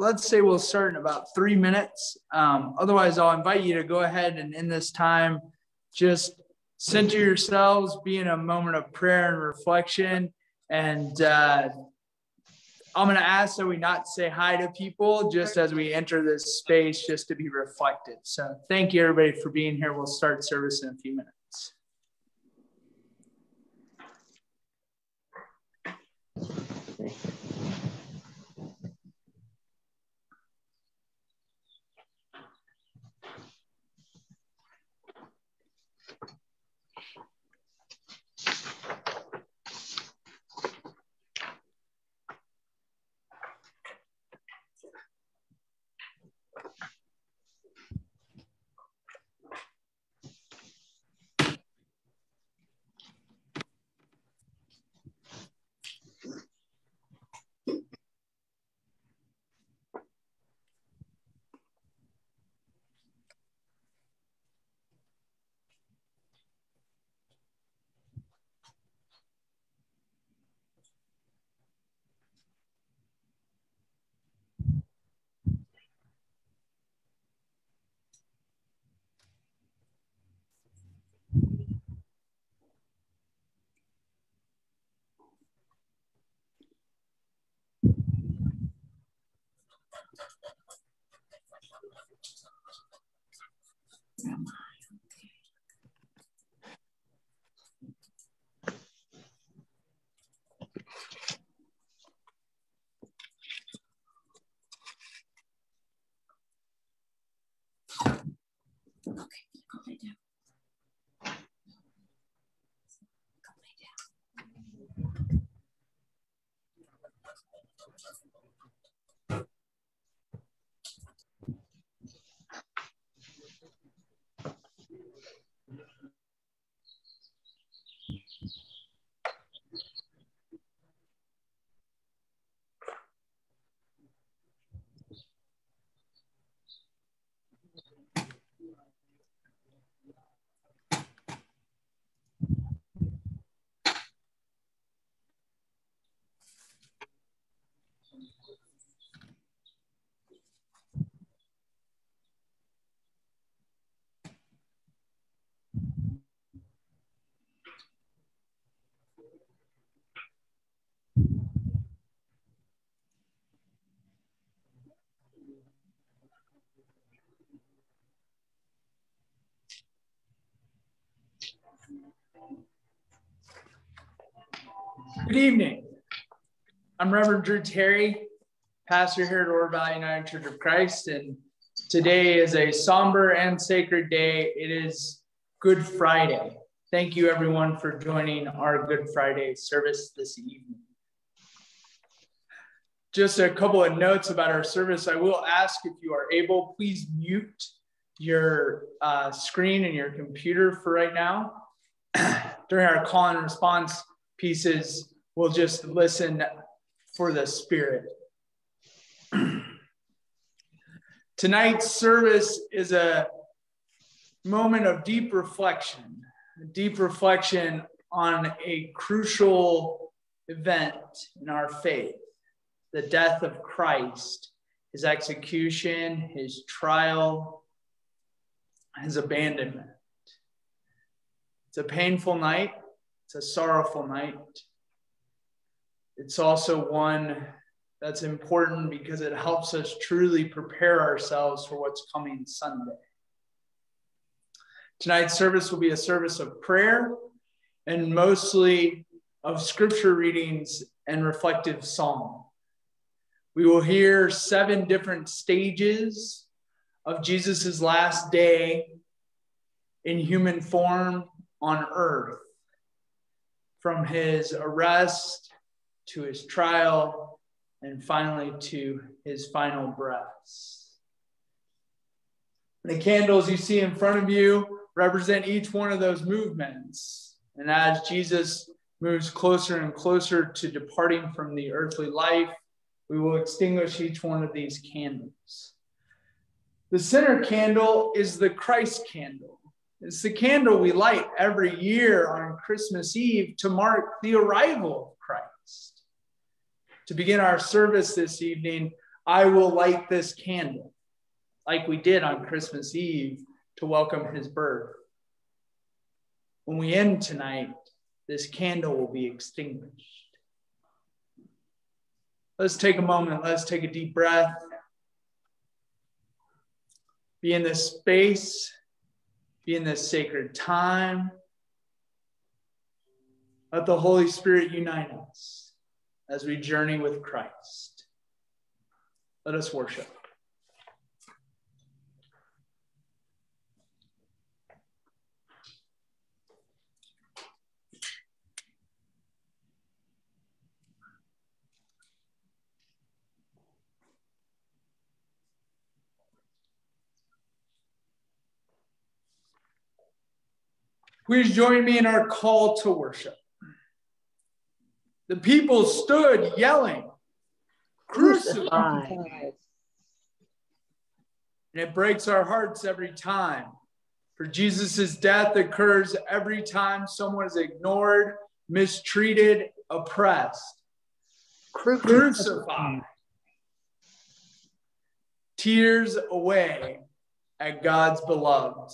let's say we'll start in about 3 minutes. Otherwise, I'll invite you to go ahead and in this time, just center yourselves, be in a moment of prayer and reflection. And I'm going to ask that we not say hi to people just as we enter this space, just to be reflective. So thank you, everybody, for being here. We'll start service in a few minutes. Good evening. I'm Reverend Drew Terry, pastor here at Oro Valley United Church of Christ, and today is a somber and sacred day. It is Good Friday. Thank you, everyone, for joining our Good Friday service this evening. Just a couple of notes about our service. I will ask, if you are able, please mute your screen and your computer for right now. During our call and response pieces, we'll just listen for the Spirit. Tonight's service is a moment of deep reflection on a crucial event in our faith, the death of Christ, his execution, his trial, his abandonment. It's a painful night. It's a sorrowful night. It's also one that's important because it helps us truly prepare ourselves for what's coming Sunday. Tonight's service will be a service of prayer and mostly of scripture readings and reflective song. We will hear 7 different stages of Jesus's last day in human form on earth, from his arrest to his trial and finally to his final breaths. The candles you see in front of you represent each one of those movements. And as Jesus moves closer and closer to departing from the earthly life, we will extinguish each one of these candles. The center candle is the Christ candle. It's the candle we light every year on Christmas Eve to mark the arrival of Christ. To begin our service this evening, I will light this candle, like we did on Christmas Eve to welcome his birth. When we end tonight, this candle will be extinguished. Let's take a moment. Let's take a deep breath. Be in this space. Be in this sacred time. Let the Holy Spirit unite us as we journey with Christ. Let us worship. Please join me in our call to worship. The people stood yelling, "Crucify!" And it breaks our hearts every time. For Jesus' death occurs every time someone is ignored, mistreated, oppressed. Crucify. Tears away at God's beloved.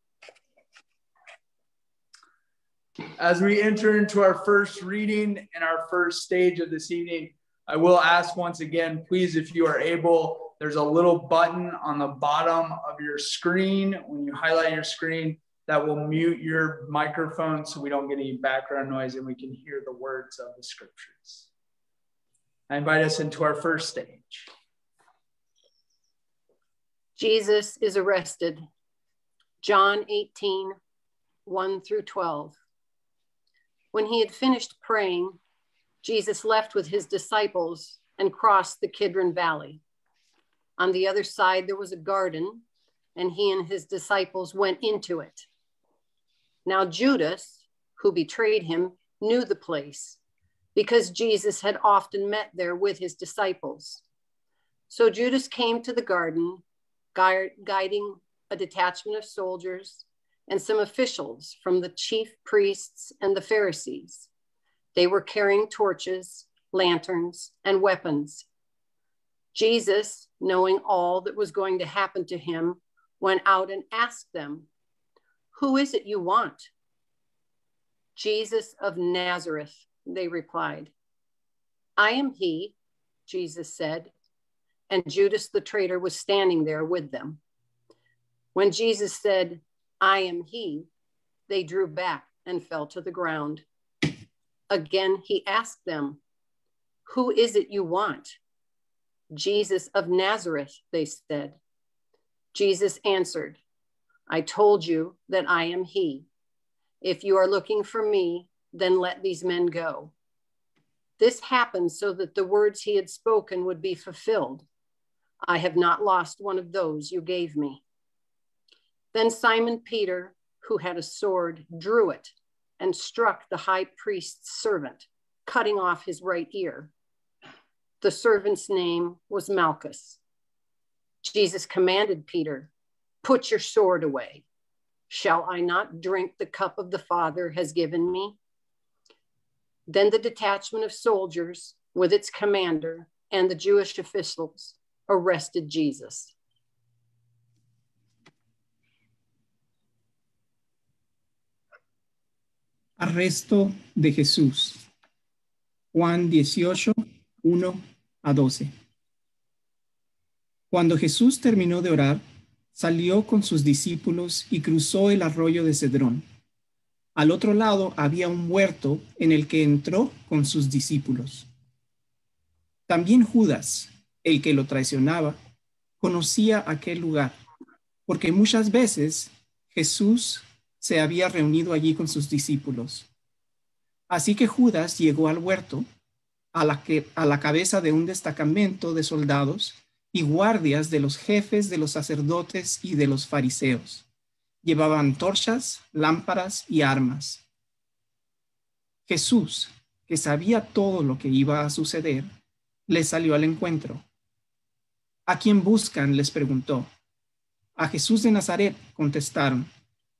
As we enter into our first reading and our first stage of this evening, I will ask once again, please, if you are able, there's a little button on the bottom of your screen. When you highlight your screen, that will mute your microphone so we don't get any background noise and we can hear the words of the scriptures. I invite us into our first stage. Jesus is arrested. John 18, 1 through 12. When he had finished praying, Jesus left with his disciples and crossed the Kidron Valley. On the other side, there was a garden, and he and his disciples went into it. Now Judas, who betrayed him, knew the place because Jesus had often met there with his disciples. So Judas came to the garden, guiding a detachment of soldiers and some officials from the chief priests and the Pharisees. They were carrying torches, lanterns, and weapons. Jesus, knowing all that was going to happen to him, went out and asked them, "Who is it you want?" "Jesus of Nazareth," they replied. "I am he," Jesus said, and Judas the traitor was standing there with them. When Jesus said, "I am he," they drew back and fell to the ground. Again, he asked them, "Who is it you want?" "Jesus of Nazareth," they said. Jesus answered, "I told you that I am he. If you are looking for me, then let these men go." This happened so that the words he had spoken would be fulfilled. "I have not lost one of those you gave me." Then Simon Peter, who had a sword, drew it and struck the high priest's servant, cutting off his right ear. The servant's name was Malchus. Jesus commanded Peter, "Put your sword away. Shall I not drink the cup of the Father has given me?" Then the detachment of soldiers, with its commander and the Jewish officials, arrested Jesus. Arresto de Jesús. Juan 18, 1 a 12. Cuando Jesús terminó de orar, salió con sus discípulos y cruzó el arroyo de Cedrón. Al otro lado había un huerto en el que entró con sus discípulos. También Judas, el que lo traicionaba, conocía aquel lugar, porque muchas veces Jesús se había reunido allí con sus discípulos. Así que Judas llegó al huerto a la cabeza de un destacamento de soldados y guardias de los jefes de los sacerdotes y de los fariseos. Llevaban antorchas, lámparas y armas. Jesús, que sabía todo lo que iba a suceder, les salió al encuentro. ¿A quién buscan?, les preguntó. A Jesús de Nazaret, contestaron.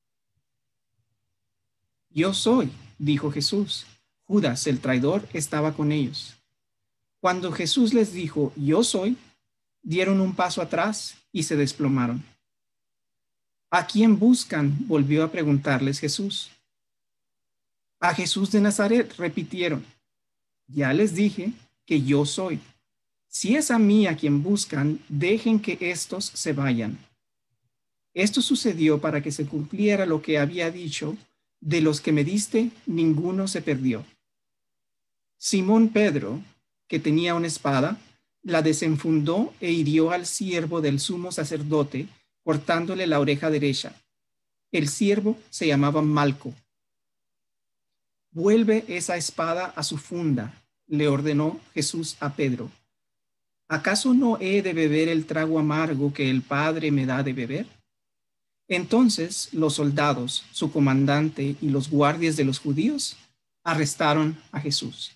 Yo soy, dijo Jesús. Judas, el traidor, estaba con ellos. Cuando Jesús les dijo, yo soy, dieron un paso atrás y se desplomaron. ¿A quién buscan?, volvió a preguntarles Jesús. A Jesús de Nazaret, repitieron. Ya les dije que yo soy. Si es a mí a quien buscan, dejen que estos se vayan. Esto sucedió para que se cumpliera lo que había dicho: de los que me diste, ninguno se perdió. Simón Pedro, que tenía una espada, la desenfundó e hirió al siervo del sumo sacerdote, cortándole la oreja derecha. El siervo se llamaba Malco. Vuelve esa espada a su funda, le ordenó Jesús a Pedro. ¿Acaso no he de beber el trago amargo que el Padre me da de beber? Entonces los soldados, su comandante y los guardias de los judíos arrestaron a Jesús.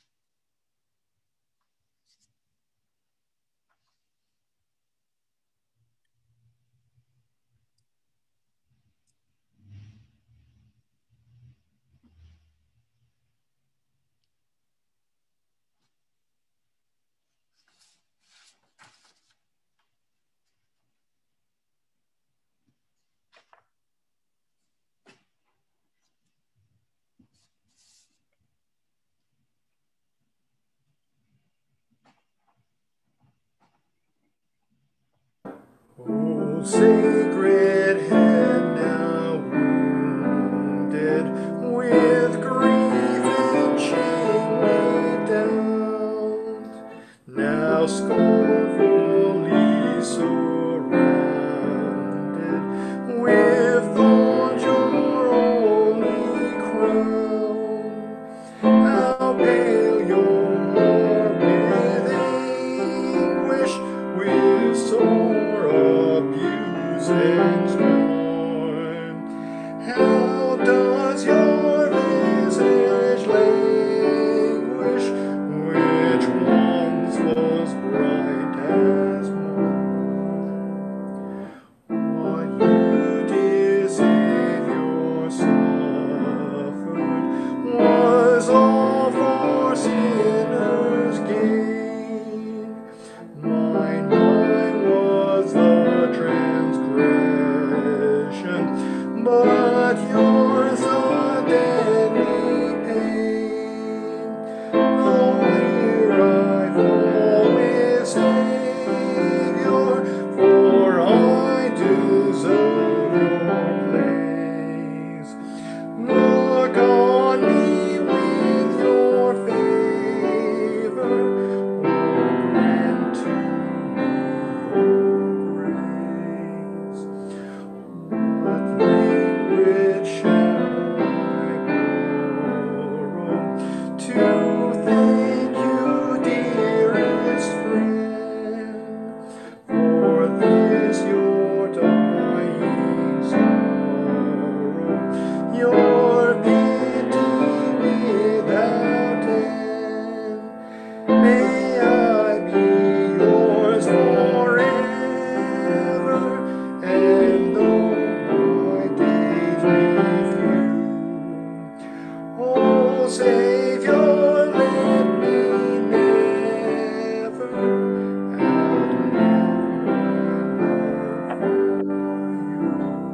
O sacred head now wounded, with grief and shame weighed down, now scornfully surrounded, with thorns your only crown. How pale your heart with anguish, with sore abuse and scorn. How does your visage languish, which once was bright as morn? What you, dear Savior, suffered was all for sinners' gain. Mine was the transgression, but yours the deadly pain. Though here I fall with Savior, for I deserve your place. Look on me with your favor, or grant to me your grace. What language shall I borrow to thank you, dearest friend, for this your dying sorrow, your pity without end? May I be yours forever, and though my days be few, oh Savior, let me never outlive my love for you.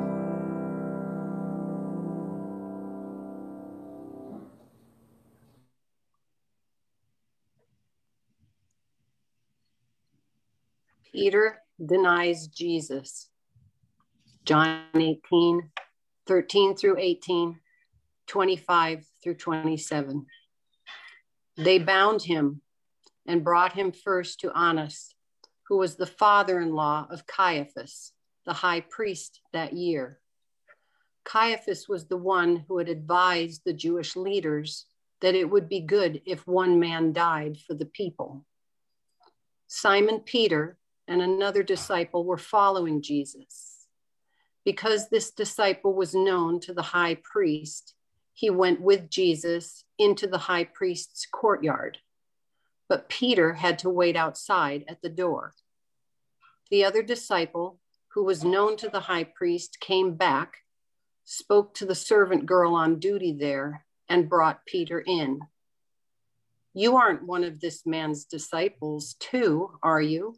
Peter denies Jesus. John 18, 13 through 18, 25 through 27. They bound him and brought him first to Annas, who was the father-in-law of Caiaphas, the high priest that year. Caiaphas was the one who had advised the Jewish leaders that it would be good if one man died for the people. Simon Peter and another disciple were following Jesus. Because this disciple was known to the high priest, he went with Jesus into the high priest's courtyard. But Peter had to wait outside at the door. The other disciple, who was known to the high priest, came back, spoke to the servant girl on duty there, and brought Peter in. You aren't one of this man's disciples too, are you?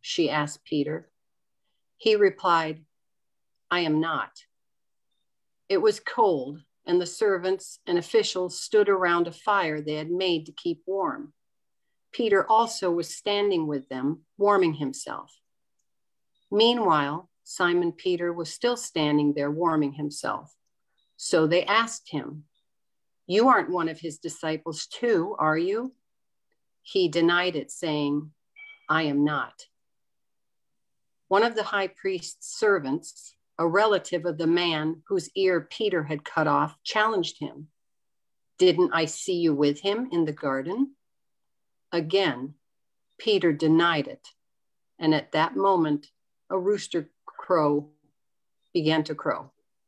she asked Peter. He replied, I am not. It was cold, and the servants and officials stood around a fire they had made to keep warm. Peter also was standing with them, warming himself. Meanwhile, Simon Peter was still standing there warming himself. So they asked him, You aren't one of his disciples too, are you? He denied it, saying, I am not. One of the high priest's servants, a relative of the man whose ear Peter had cut off, challenged him. Didn't I see you with him in the garden? Again, Peter denied it. And at that moment, a rooster began to crow.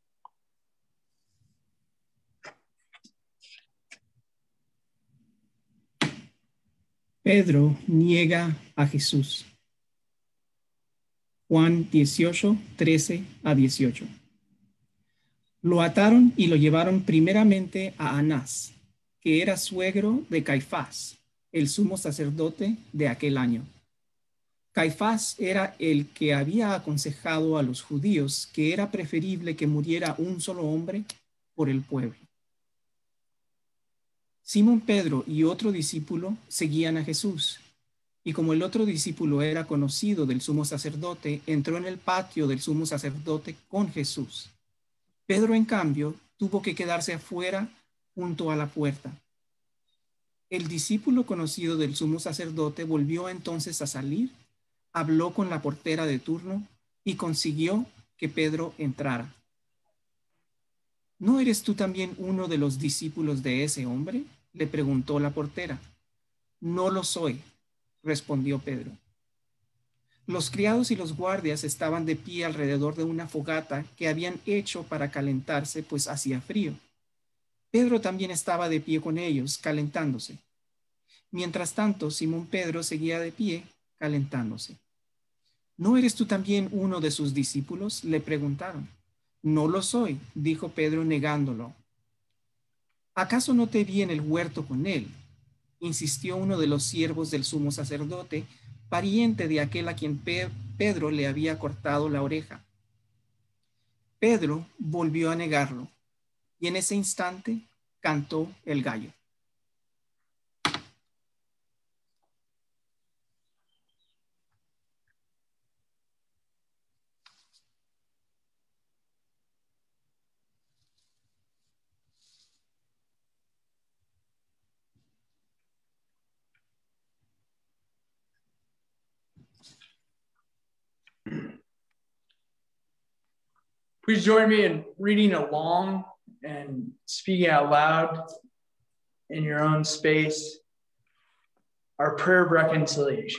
Pedro niega a Jesús. Juan 18, 13 a 18. Lo ataron y lo llevaron primeramente a Anás, que era suegro de Caifás, el sumo sacerdote de aquel año. Caifás era el que había aconsejado a los judíos que era preferible que muriera un solo hombre por el pueblo. Simón Pedro y otro discípulo seguían a Jesús, y como el otro discípulo era conocido del sumo sacerdote, entró en el patio del sumo sacerdote con Jesús. Pedro, en cambio, tuvo que quedarse afuera junto a la puerta. El discípulo conocido del sumo sacerdote volvió entonces a salir, habló con la portera de turno y consiguió que Pedro entrara. ¿No eres tú también uno de los discípulos de ese hombre?, le preguntó la portera. No lo soy, respondió Pedro. Los criados y los guardias estaban de pie alrededor de una fogata que habían hecho para calentarse, pues hacía frío. Pedro también estaba de pie con ellos, calentándose. Mientras tanto, Simón Pedro seguía de pie, calentándose. ¿No eres tú también uno de sus discípulos?, le preguntaron. No lo soy, dijo Pedro negándolo. ¿Acaso no te vi en el huerto con él?, insistió uno de los siervos del sumo sacerdote, pariente de aquel a quien Pedro le había cortado la oreja. Pedro volvió a negarlo, y en ese instante cantó el gallo. Please join me in reading along and speaking out loud in your own space our prayer of reconciliation.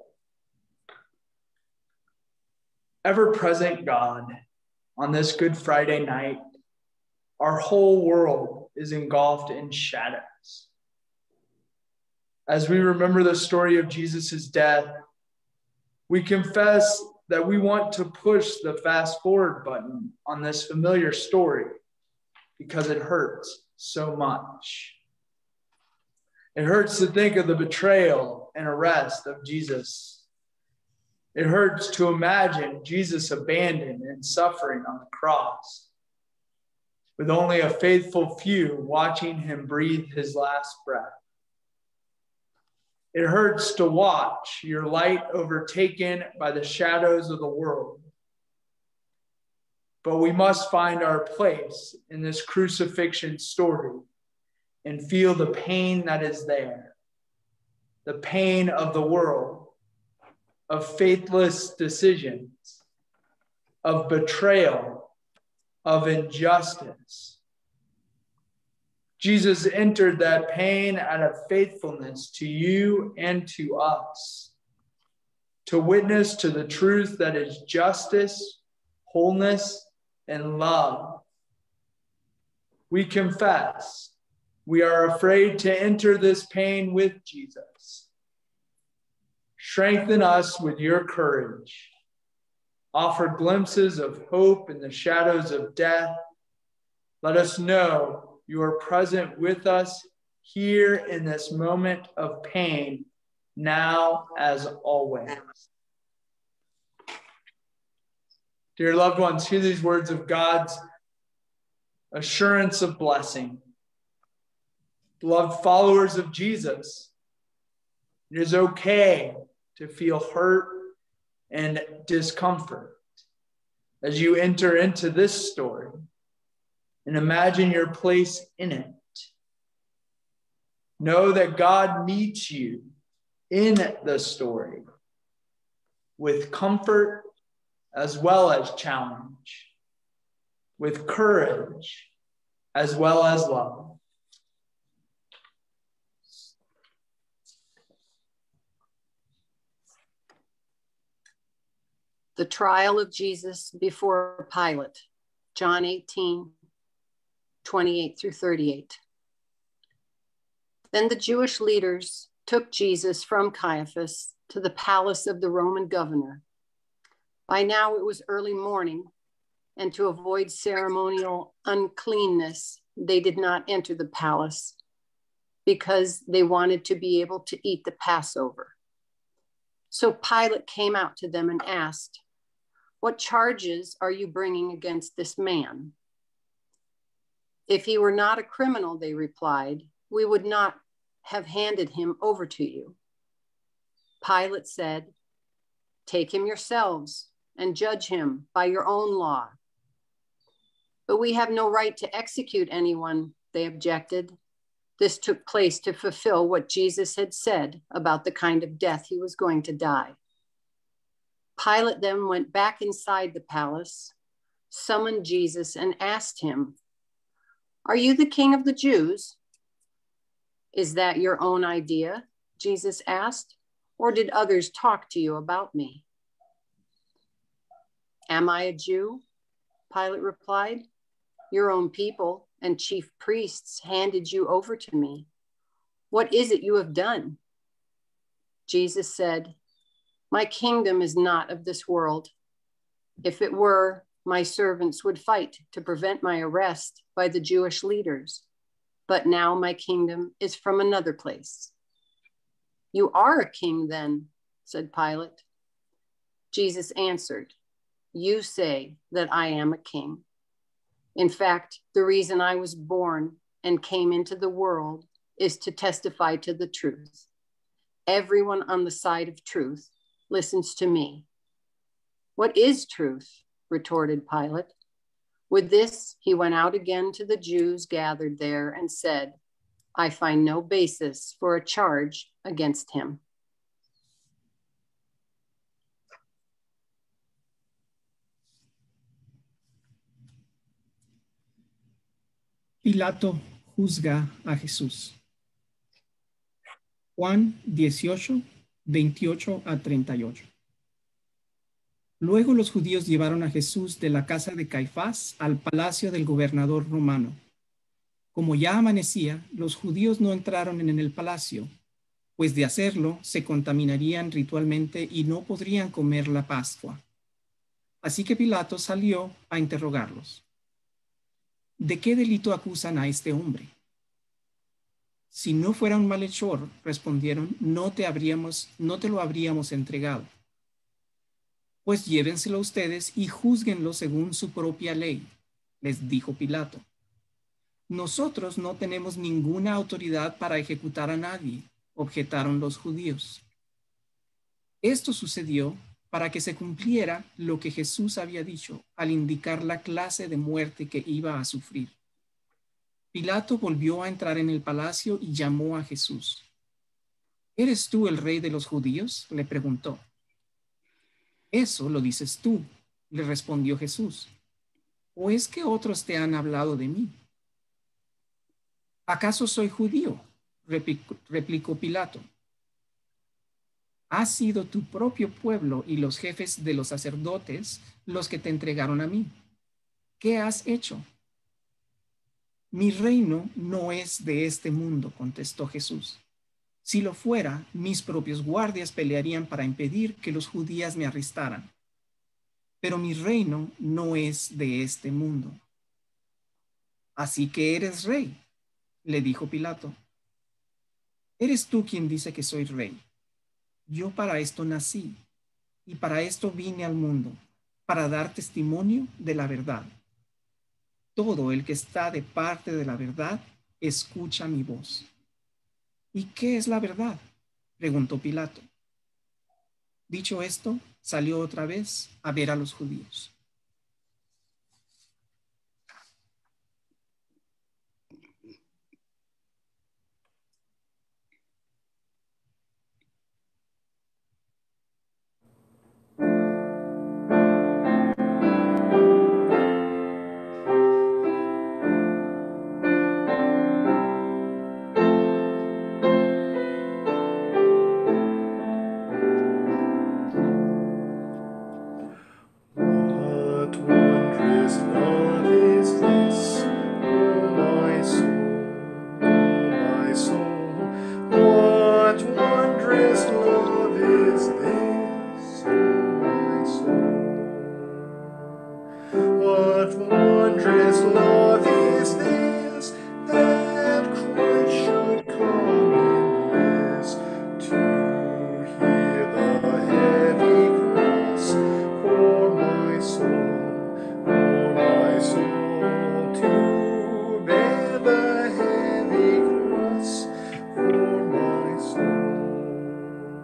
Ever-present God, on this Good Friday night, our whole world is engulfed in shadows. As we remember the story of Jesus' death, we confess that we want to push the fast forward button on this familiar story because it hurts so much. It hurts to think of the betrayal and arrest of Jesus. It hurts to imagine Jesus abandoned and suffering on the cross, with only a faithful few watching him breathe his last breath. It hurts to watch your light overtaken by the shadows of the world. But we must find our place in this crucifixion story and feel the pain that is there, the pain of the world, of faithless decisions, of betrayal, of injustice. Jesus entered that pain out of faithfulness to you and to us, to witness to the truth that is justice, wholeness, and love. We confess we are afraid to enter this pain with Jesus. Strengthen us with your courage. Offer glimpses of hope in the shadows of death. Let us know you are present with us here in this moment of pain, now as always. Dear loved ones, hear these words of God's assurance of blessing. Beloved followers of Jesus, it is okay to feel hurt and discomfort as you enter into this story and imagine your place in it. Know that God meets you in the story with comfort as well as challenge, with courage as well as love. The trial of Jesus before Pilate, John 18, 28 through 38. Then the Jewish leaders took Jesus from Caiaphas to the palace of the Roman governor. By now it was early morning, and to avoid ceremonial uncleanness, they did not enter the palace because they wanted to be able to eat the Passover. So Pilate came out to them and asked, "What charges are you bringing against this man?" "If he were not a criminal," they replied, "we would not have handed him over to you." Pilate said, "Take him yourselves and judge him by your own law." "But we have no right to execute anyone," they objected. This took place to fulfill what Jesus had said about the kind of death he was going to die. Pilate then went back inside the palace, summoned Jesus, and asked him, "Are you the king of the Jews?" "Is that your own idea?" Jesus asked, "or did others talk to you about me?" "Am I a Jew?" Pilate replied. "Your own people and chief priests handed you over to me. What is it you have done?" Jesus said, "My kingdom is not of this world. If it were, my servants would fight to prevent my arrest by the Jewish leaders. But now my kingdom is from another place." "You are a king then," said Pilate. Jesus answered, "You say that I am a king. In fact, the reason I was born and came into the world is to testify to the truth. Everyone on the side of truth listens to me." "What is truth?" retorted Pilate. With this, he went out again to the Jews gathered there and said, "I find no basis for a charge against him." Pilato juzga a Jesús. Juan 18, 28 a 38. Luego los judíos llevaron a Jesús de la casa de Caifás al palacio del gobernador romano. Como ya amanecía, los judíos no entraron en el palacio, pues de hacerlo se contaminarían ritualmente y no podrían comer la Pascua. Así que Pilato salió a interrogarlos. ¿De qué delito acusan a este hombre? Si no fuera un malhechor, respondieron, no te lo habríamos entregado. Pues llévenselo ustedes y júzguenlo según su propia ley, les dijo Pilato. Nosotros no tenemos ninguna autoridad para ejecutar a nadie, objetaron los judíos. Esto sucedió para que se cumpliera lo que Jesús había dicho al indicar la clase de muerte que iba a sufrir. Pilato volvió a entrar en el palacio y llamó a Jesús. ¿Eres tú el rey de los judíos?, le preguntó. Eso lo dices tú, le respondió Jesús. ¿O es que otros te han hablado de mí? ¿Acaso soy judío?, replicó Pilato. Ha sido tu propio pueblo y los jefes de los sacerdotes los que te entregaron a mí. ¿Qué has hecho? Mi reino no es de este mundo, contestó Jesús. Si lo fuera, mis propios guardias pelearían para impedir que los judíos me arrestaran. Pero mi reino no es de este mundo. Así que eres rey, le dijo Pilato. Eres tú quien dice que soy rey. Yo para esto nací y para esto vine al mundo, para dar testimonio de la verdad. Todo el que está de parte de la verdad escucha mi voz. ¿Y qué es la verdad?, preguntó Pilato. Dicho esto, salió otra vez a ver a los judíos. What wondrous love is this, O my soul, O my soul? What wondrous love is this, O my soul? What wondrous love is this, that Christ should come in this, to hear the heavy cross for my soul, to bear the heavy cross for my soul.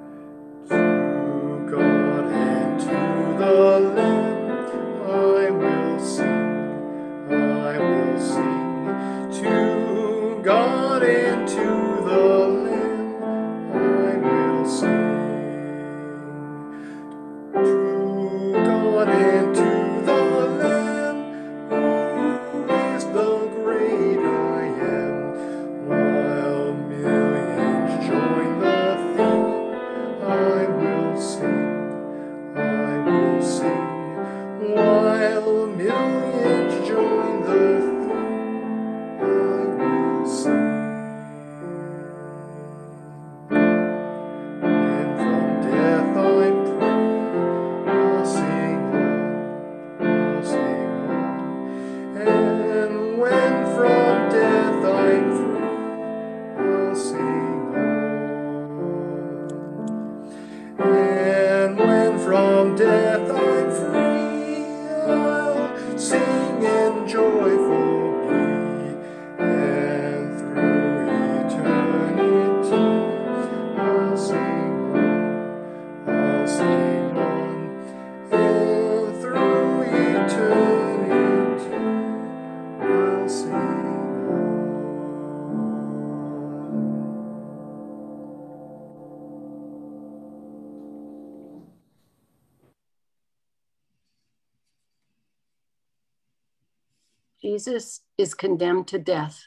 To God and to the Lamb I will sing, to God and to the Lamb I will sing. To God and to the Lamb, who is the great I am, while millions join the theme, I will sing, while millions join the theme, I will sing. And from death I'm free, I'll sing on. And when from death I'm free, I'll sing on. And when from death I'm free, I'll sing and joyful be. And through eternity, I'll sing on, and through eternity, I'll sing on. Jesus is condemned to death.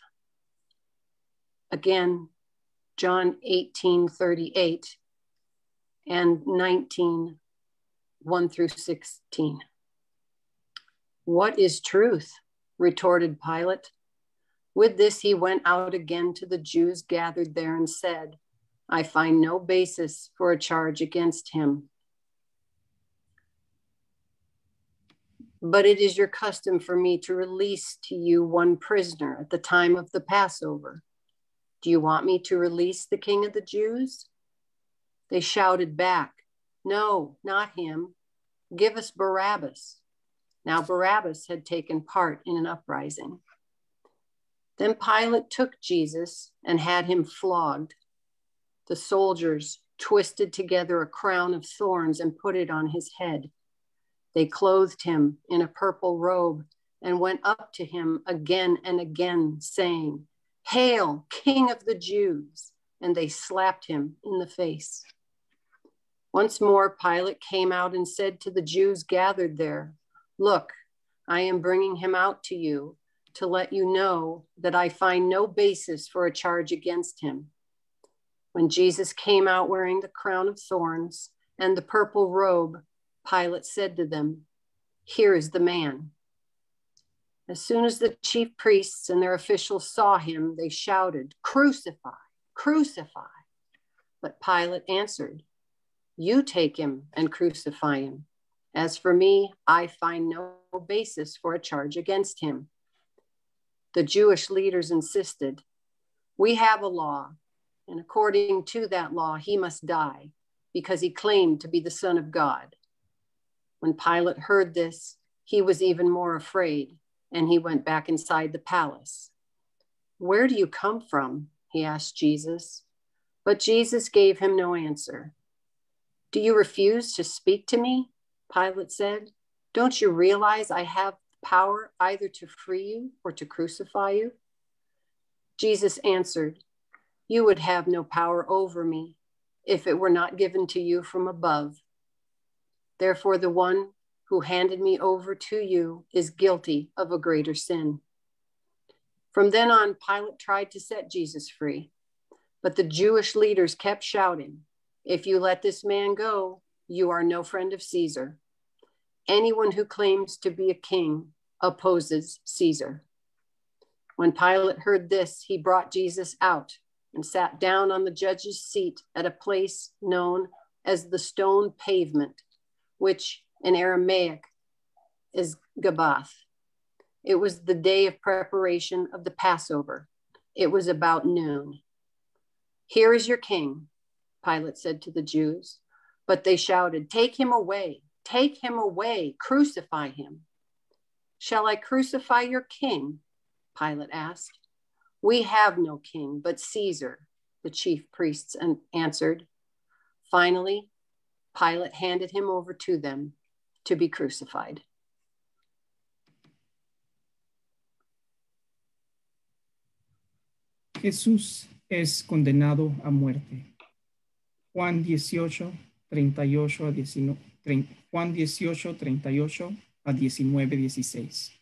Again, John 18:38 and 19:1 through 16. What is truth? Retorted Pilate. With this, he went out again to the Jews gathered there and said, I find no basis for a charge against him. But it is your custom for me to release to you one prisoner at the time of the Passover. Do you want me to release the King of the Jews? They shouted back, No, not him. Give us Barabbas. Now Barabbas had taken part in an uprising. Then Pilate took Jesus and had him flogged. The soldiers twisted together a crown of thorns and put it on his head. They clothed him in a purple robe and went up to him again and again, saying, Hail, King of the Jews! And they slapped him in the face. Once more, Pilate came out and said to the Jews gathered there, Look, I am bringing him out to you to let you know that I find no basis for a charge against him. When Jesus came out wearing the crown of thorns and the purple robe, Pilate said to them, Here is the man. As soon as the chief priests and their officials saw him, they shouted, Crucify, crucify. But Pilate answered, You take him and crucify him. As for me, I find no basis for a charge against him. The Jewish leaders insisted, We have a law, and according to that law, he must die because he claimed to be the Son of God. When Pilate heard this, he was even more afraid, and he went back inside the palace. "Where do you come from?" he asked Jesus. But Jesus gave him no answer. "Do you refuse to speak to me?" Pilate said. "Don't you realize I have power either to free you or to crucify you?" Jesus answered, "You would have no power over me if it were not given to you from above. Therefore, the one who handed me over to you is guilty of a greater sin." From then on, Pilate tried to set Jesus free, but the Jewish leaders kept shouting, "If you let this man go, you are no friend of Caesar. Anyone who claims to be a king opposes Caesar." When Pilate heard this, he brought Jesus out and sat down on the judge's seat at a place known as the Stone Pavement, which in Aramaic is Gabbath. It was the day of preparation of the Passover. It was about noon. "Here is your king," Pilate said to the Jews. But they shouted, "Take him away, take him away, crucify him." "Shall I crucify your king?" Pilate asked. "We have no king but Caesar," the chief priests answered. Finally, Pilate handed him over to them to be crucified. Jesús es condenado a muerte. Juan 18, 38 a 19, Juan 18, 38 a 19, 16.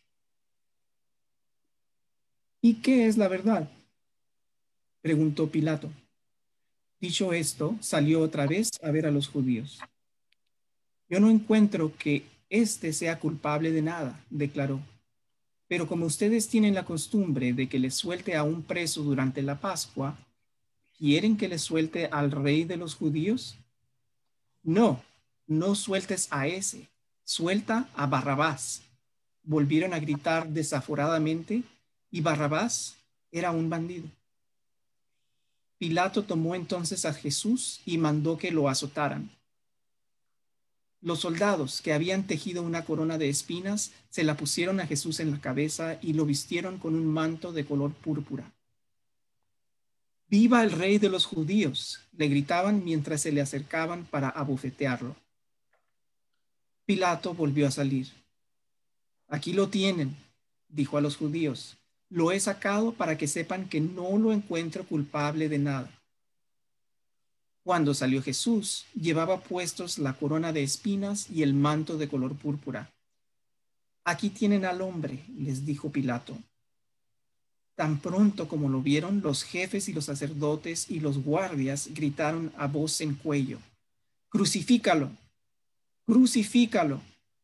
¿Y qué es la verdad?, preguntó Pilato. Dicho esto, salió otra vez a ver a los judíos. Yo no encuentro que éste sea culpable de nada, declaró. Pero como ustedes tienen la costumbre de que les suelte a un preso durante la Pascua, ¿quieren que les suelte al rey de los judíos? No, no sueltes a ese, suelta a Barrabás. Volvieron a gritar desaforadamente, y Barrabás era un bandido. Pilato tomó entonces a Jesús y mandó que lo azotaran. Los soldados que habían tejido una corona de espinas se la pusieron a Jesús en la cabeza y lo vistieron con un manto de color púrpura. ¡Viva el rey de los judíos!, le gritaban mientras se le acercaban para abofetearlo. Pilato volvió a salir. «Aquí lo tienen», dijo a los judíos. «Lo he sacado para que sepan que no lo encuentro culpable de nada». Cuando salió Jesús, llevaba puestos la corona de espinas y el manto de color púrpura. «Aquí tienen al hombre», les dijo Pilato. Tan pronto como lo vieron, los jefes y los sacerdotes y los guardias gritaron a voz en cuello: «¡Crucifícalo! ¡Crucifícalo!».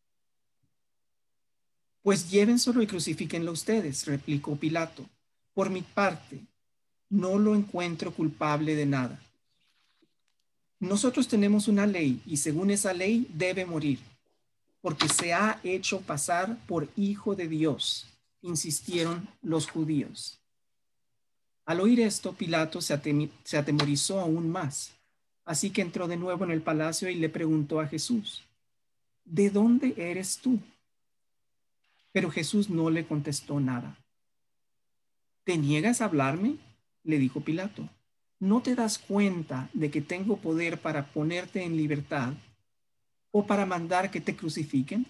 «Pues llévenselo y crucifíquenlo ustedes», replicó Pilato. «Por mi parte, no lo encuentro culpable de nada. Nosotros tenemos una ley y según esa ley debe morir, porque se ha hecho pasar por hijo de Dios», insistieron los judíos. Al oír esto, Pilato se atemorizó aún más, así que entró de nuevo en el palacio y le preguntó a Jesús: «¿De dónde eres tú?». Pero Jesús no le contestó nada. «¿Te niegas a hablarme?», le dijo Pilato. «¿No te das cuenta de que tengo poder para ponerte en libertad o para mandar que te crucifiquen?».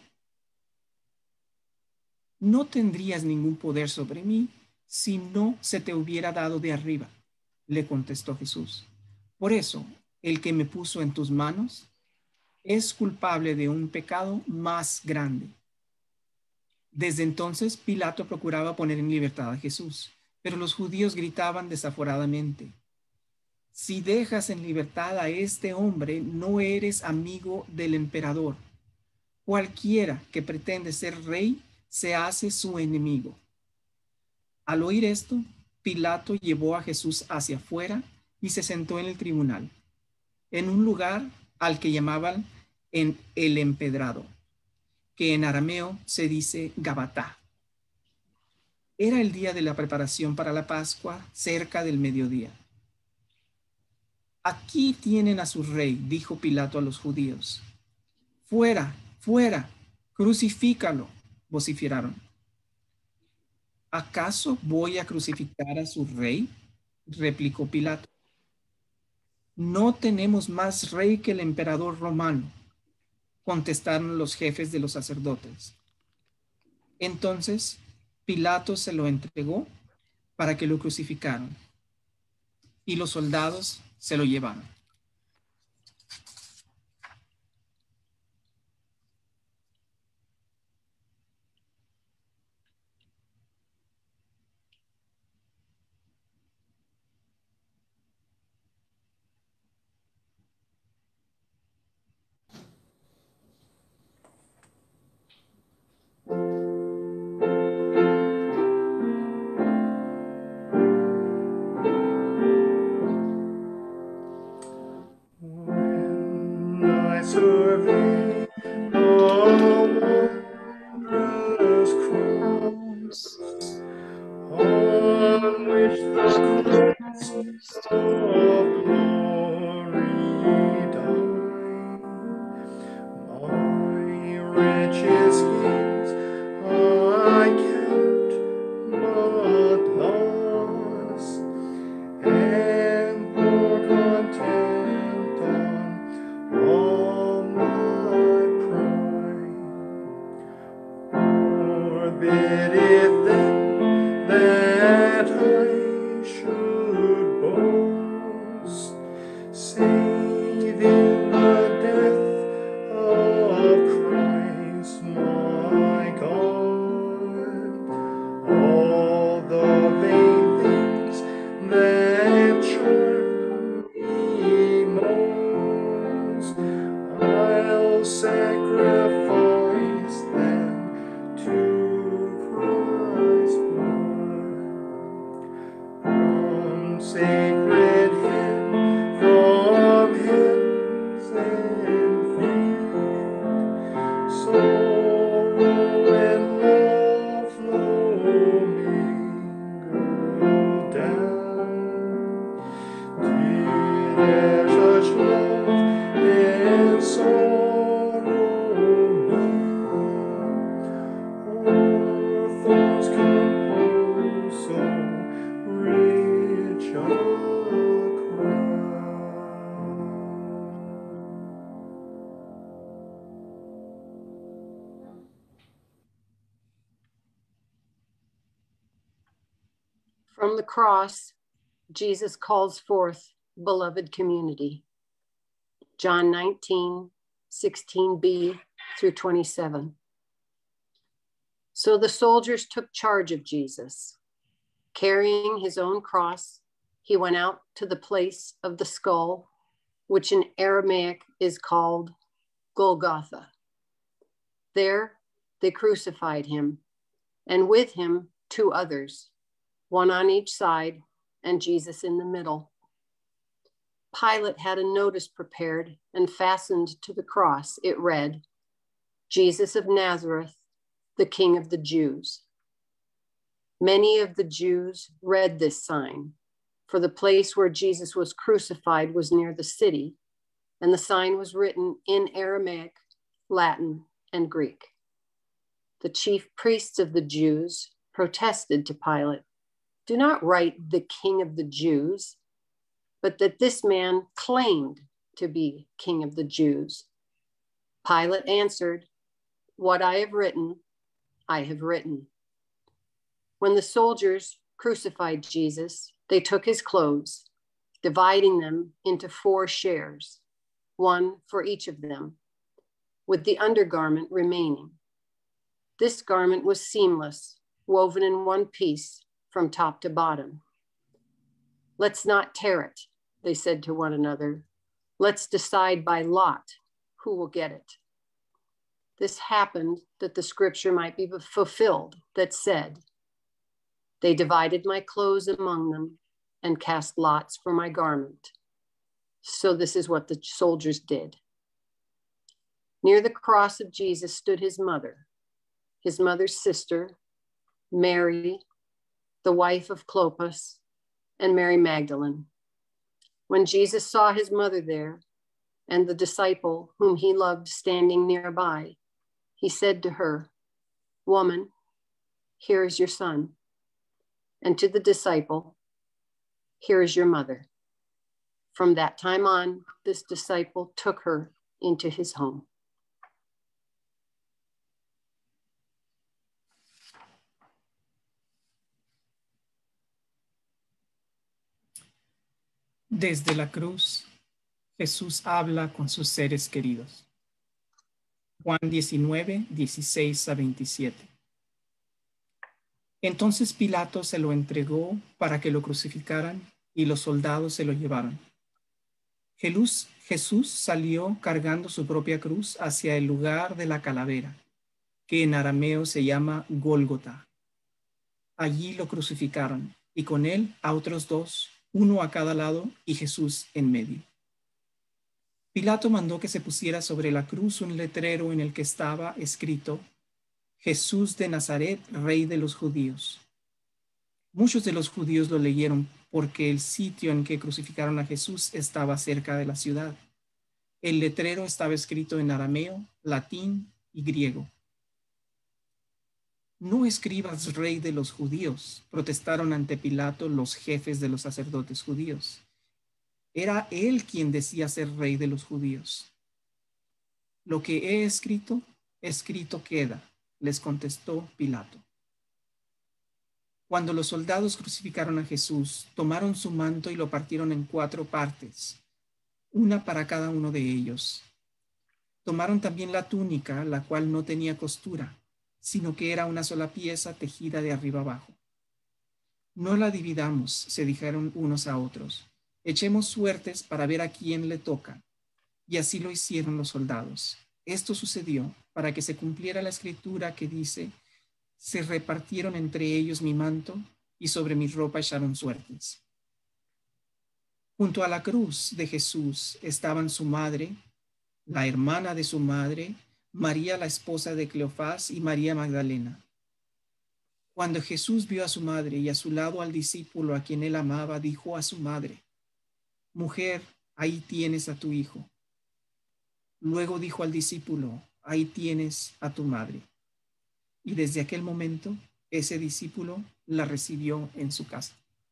«No tendrías ningún poder sobre mí si no se te hubiera dado de arriba», le contestó Jesús. «Por eso, el que me puso en tus manos es culpable de un pecado más grande». Desde entonces, Pilato procuraba poner en libertad a Jesús, pero los judíos gritaban desaforadamente: «Si dejas en libertad a este hombre, no eres amigo del emperador. Cualquiera que pretende ser rey se hace su enemigo». Al oír esto, Pilato llevó a Jesús hacia afuera y se sentó en el tribunal, en un lugar al que llamaban en el empedrado, que en arameo se dice Gabatá. Era el día de la preparación para la Pascua, cerca del mediodía. «Aquí tienen a su rey», dijo Pilato a los judíos. Fuera fuera, crucifícalo, vociferaron. ¿Acaso voy a crucificar a su rey? Replicó Pilato. No tenemos más rey que el emperador romano, contestaron los jefes de los sacerdotes. Entonces Pilato se lo entregó para que lo crucificaran, y los soldados se lo llevaron. When I survey the wondrous cross on which the Christ of glory died, my wretched schemes I count but loss, and pour contempt on all my pride. Forbid it then that I should boast, save in the death of Christ my God. All the vain things that charm me most, I'll sacrifice them to Christ's blood. From sacred hand, from hands and feet, sorrow and love flow mingled down. Did e'er such love and sorrow meet, or thorns compose so rich a crown? From the cross, Jesus calls forth beloved community. John 19, 16b through 27. So the soldiers took charge of Jesus. Carrying his own cross, he went out to the place of the skull, which in Aramaic is called Golgotha. There they crucified him, and with him 2 others, one on each side, and Jesus in the middle. Pilate had a notice prepared and fastened to the cross. It read, Jesus of Nazareth, the King of the Jews. Many of the Jews read this sign, for the place where Jesus was crucified was near the city, and the sign was written in Aramaic, Latin, and Greek. The chief priests of the Jews protested to Pilate, do not write the King of the Jews, but that this man claimed to be King of the Jews. Pilate answered, what I have written, I have written. When the soldiers crucified Jesus, they took his clothes, dividing them into 4 shares, 1 for each of them, with the undergarment remaining. This garment was seamless, woven in one piece from top to bottom. Let's not tear it, they said to one another. Let's decide by lot who will get it. This happened that the scripture might be fulfilled that said, they divided my clothes among them and cast lots for my garment. So this is what the soldiers did. Near the cross of Jesus stood his mother's sister, Mary, the wife of Clopas, and Mary Magdalene. When Jesus saw his mother there and the disciple whom he loved standing nearby, he said to her, "Woman, here is your son." And to the disciple, "Here is your mother." From that time on, this disciple took her into his home. Desde la cruz, Jesús habla con sus seres queridos. Juan 19, 16 a 27. Entonces Pilato se lo entregó para que lo crucificaran y los soldados se lo llevaron. Jesús salió cargando su propia cruz hacia el lugar de la calavera, que en arameo se llama Gólgota. Allí lo crucificaron y con él a otros dos, uno a cada lado y Jesús en medio. Pilato mandó que se pusiera sobre la cruz un letrero en el que estaba escrito: Jesús de Nazaret, Rey de los Judíos. Muchos de los judíos lo leyeron porque el sitio en que crucificaron a Jesús estaba cerca de la ciudad. El letrero estaba escrito en arameo, latín y griego. No escribas Rey de los Judíos, protestaron ante Pilato los jefes de los sacerdotes judíos. Era él quien decía ser Rey de los Judíos. Lo que he escrito, escrito queda, les contestó Pilato. Cuando los soldados crucificaron a Jesús, tomaron su manto y lo partieron en 4 partes, una para cada uno de ellos. Tomaron también la túnica, la cual no tenía costura, sino que era una sola pieza tejida de arriba abajo. No la dividamos, se dijeron unos a otros. Echemos suertes para ver a quién le toca. Y así lo hicieron los soldados. Esto sucedió para que se cumpliera la escritura que dice: se repartieron entre ellos mi manto y sobre mi ropa echaron suertes. Junto a la cruz de Jesús estaban su madre, la hermana de su madre, María la esposa de Cleofás y María Magdalena. Cuando Jesús vio a su madre y a su lado al discípulo a quien él amaba, dijo a su madre: Mujer, ahí tienes a tu hijo. Luego dijo al discípulo: ahí tienes a tu madre. Y desde aquel momento, ese discípulo la recibió en su casa.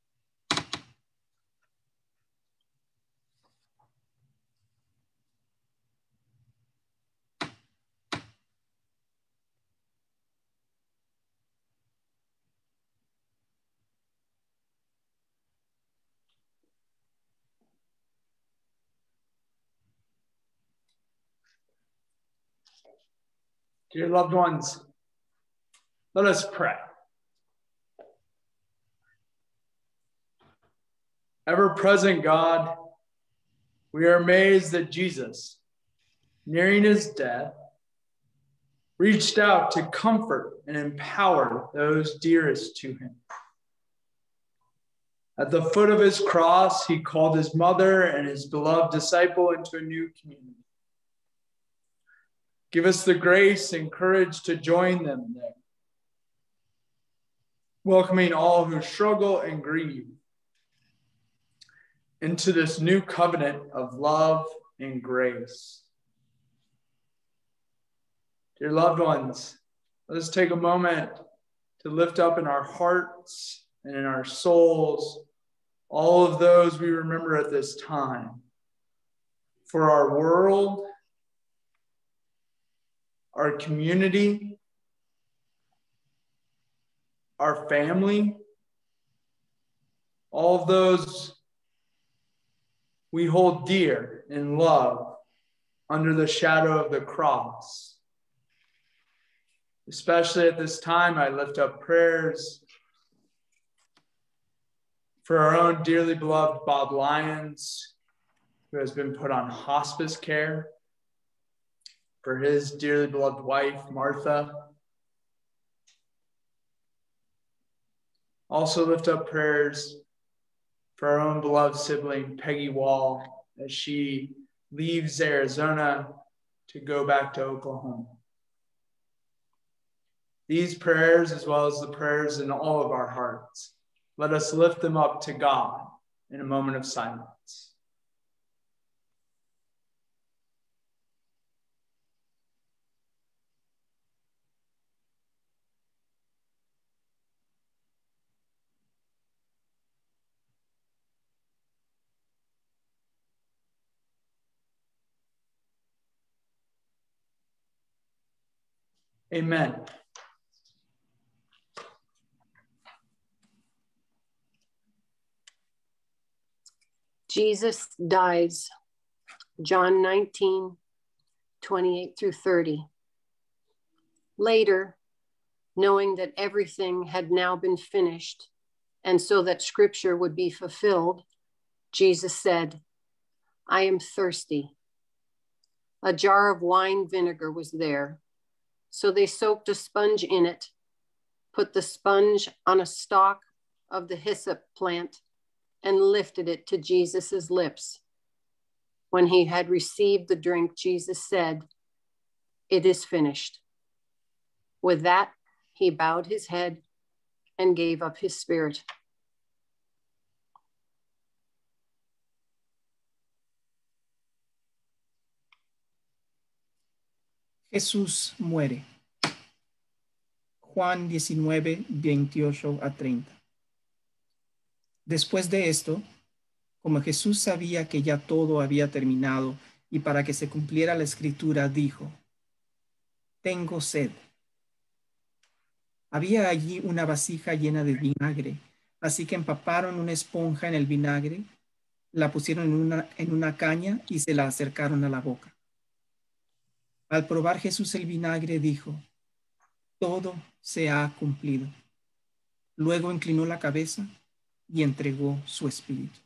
Dear loved ones, let us pray. Ever-present God, we are amazed that Jesus, nearing his death, reached out to comfort and empower those dearest to him. At the foot of his cross, he called his mother and his beloved disciple into a new community. Give us the grace and courage to join them there, welcoming all who struggle and grieve into this new covenant of love and grace. Dear loved ones, let us take a moment to lift up in our hearts and in our souls all of those we remember at this time. For our world, our community, our family, all of those we hold dear in love under the shadow of the cross. Especially at this time, I lift up prayers for our own dearly beloved Bob Lyons, who has been put on hospice care, for his dearly beloved wife, Martha. Also lift up prayers for our own beloved sibling, Peggy Wall, as she leaves Arizona to go back to Oklahoma. These prayers, as well as the prayers in all of our hearts, let us lift them up to God in a moment of silence. Amen. Jesus dies. John 19, 28 through 30. Later, knowing that everything had now been finished, and so that scripture would be fulfilled, Jesus said, I am thirsty. A jar of wine vinegar was there, so they soaked a sponge in it, put the sponge on a stalk of the hyssop plant, and lifted it to Jesus's lips. When he had received the drink, Jesus said, it is finished. With that, he bowed his head and gave up his spirit. Jesús muere. Juan 19, 28 a 30. Después de esto, como Jesús sabía que ya todo había terminado y para que se cumpliera la escritura, dijo, tengo sed. Había allí una vasija llena de vinagre, así que empaparon una esponja en el vinagre, la pusieron en una caña y se la acercaron a la boca. Al probar Jesús el vinagre, dijo, todo se ha cumplido. Luego inclinó la cabeza y entregó su espíritu.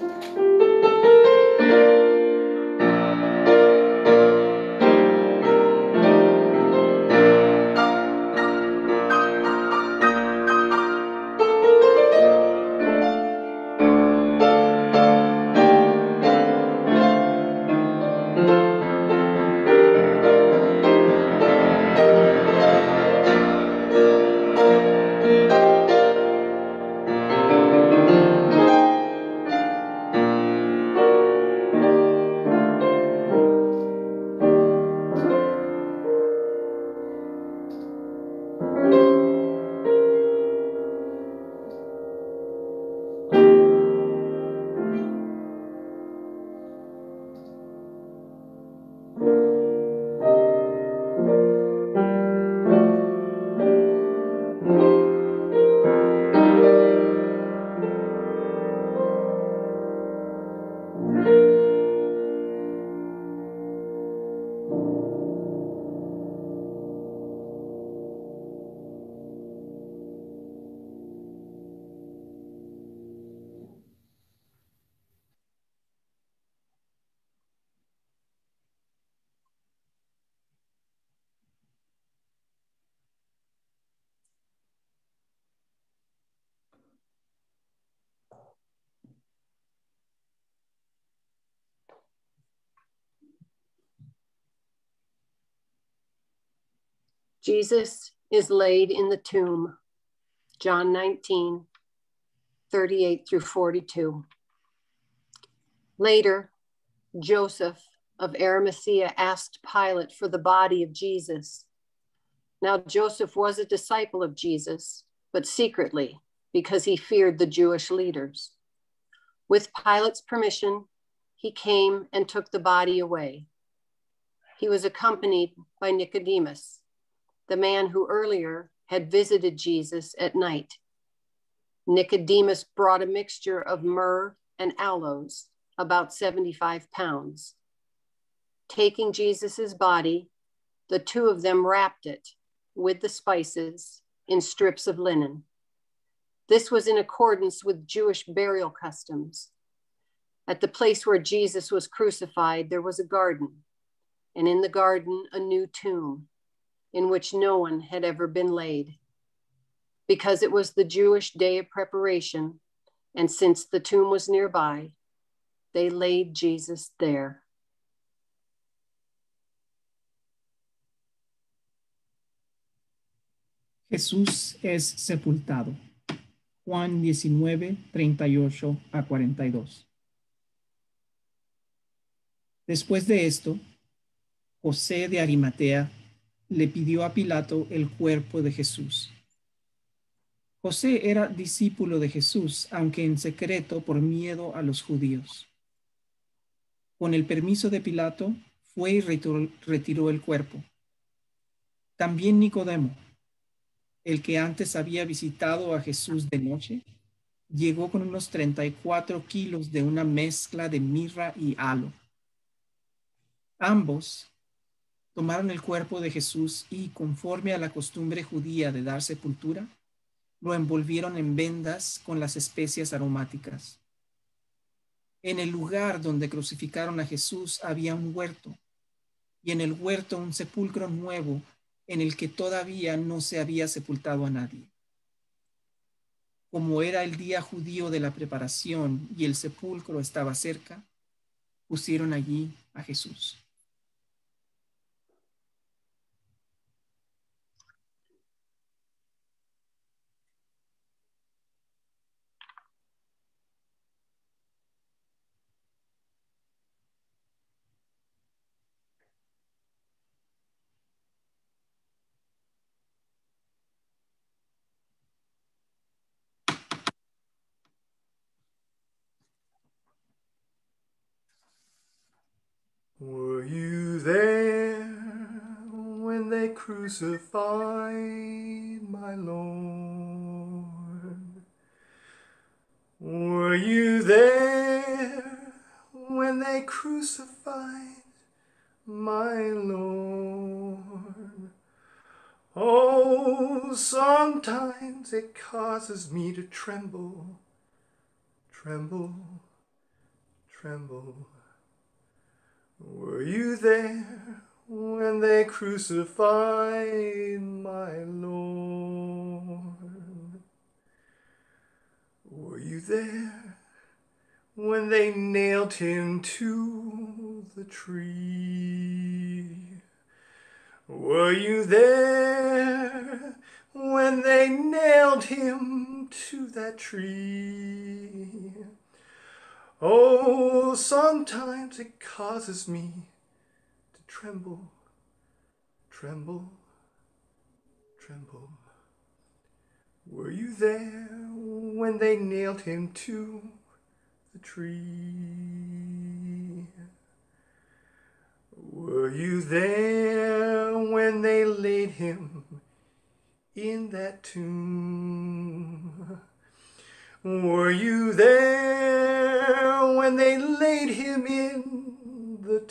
Jesus is laid in the tomb. John 19, 38 through 42. Later, Joseph of Arimathea asked Pilate for the body of Jesus. Now, Joseph was a disciple of Jesus, but secretly, because he feared the Jewish leaders. With Pilate's permission, he came and took the body away. He was accompanied by Nicodemus, the man who earlier had visited Jesus at night. Nicodemus brought a mixture of myrrh and aloes, about 75 pounds. Taking Jesus's body, the two of them wrapped it with the spices in strips of linen. This was in accordance with Jewish burial customs. At the place where Jesus was crucified, there was a garden, and in the garden, a new tomb in which no one had ever been laid. Because it was the Jewish day of preparation, and since the tomb was nearby, they laid Jesus there. Jesús es sepultado. Juan 19, 38 a 42. Después de esto, José de Arimatea le pidió a Pilato el cuerpo de Jesús. José era discípulo de Jesús, aunque en secreto por miedo a los judíos. Con el permiso de Pilato, fue y retiró el cuerpo. También Nicodemo, el que antes había visitado a Jesús de noche, llegó con unos 34 kilos de una mezcla de mirra y aloe. Ambos tomaron el cuerpo de Jesús y, conforme a la costumbre judía de dar sepultura, lo envolvieron en vendas con las especias aromáticas. En el lugar donde crucificaron a Jesús había un huerto, y en el huerto un sepulcro nuevo en el que todavía no se había sepultado a nadie. Como era el día judío de la preparación y el sepulcro estaba cerca, pusieron allí a Jesús. Were you there when they crucified my Lord? Were you there when they crucified my Lord? Oh, sometimes it causes me to tremble, tremble, tremble. Were you there when they crucified my Lord? Were you there when they nailed him to the tree? Were you there when they nailed him to that tree? Oh, sometimes it causes me to tremble, tremble, tremble. Were you there when they nailed him to the tree? Were you there when they laid him in that tomb? Were you there when they laid him in the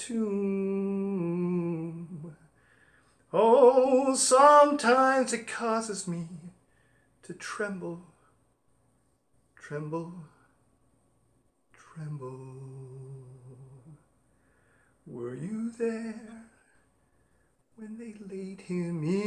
tomb? Oh, sometimes it causes me to tremble, tremble, tremble. Were you there when they laid him